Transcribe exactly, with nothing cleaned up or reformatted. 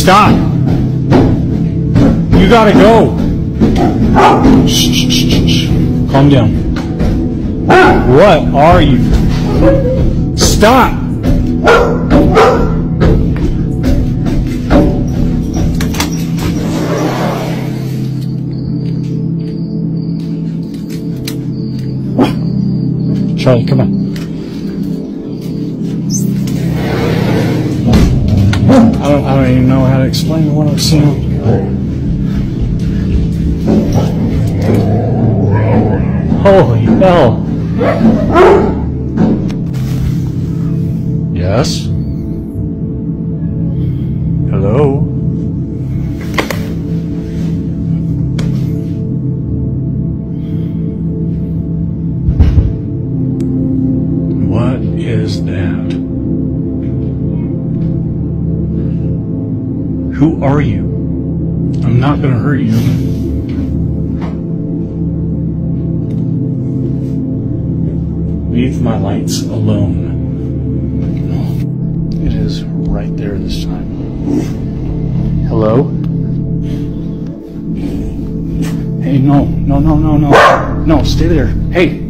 Stop! You gotta go! Shh, shh, shh, shh. Calm down. What are you? Stop! Charlie, come on. I don't, I don't even know how to explain what I've seen. Holy hell. Yes? Hello? What is that? Who are you? I'm not gonna hurt you. Leave my lights alone. It is right there this time. Hello? Hey, no, no, no, no, no. No, stay there. Hey!